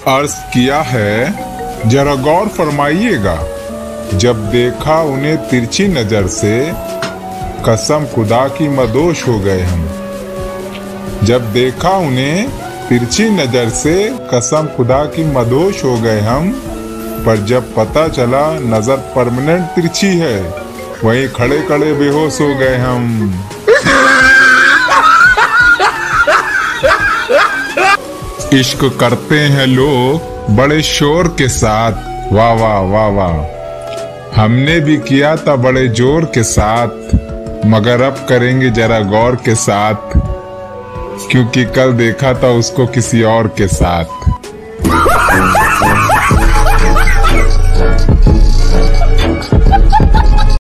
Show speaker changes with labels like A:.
A: अर्ज किया है, जरा गौर फरमाइएगा। जब देखा उन्हें तिरछी नजर से, कसम खुदा की मदोश हो गए हम। जब देखा उन्हें तिरछी नजर से, कसम खुदा की मदोश हो गए हम। पर जब पता चला नजर परमानेंट तिरछी है, वहीं खड़े खड़े बेहोश हो गए हम। इश्क करते हैं लोग बड़े शोर के साथ, वाह वाह वाह वाह। हमने भी किया था बड़े जोर के साथ, मगर अब करेंगे जरा गौर के साथ, क्योंकि कल देखा था उसको किसी और के साथ।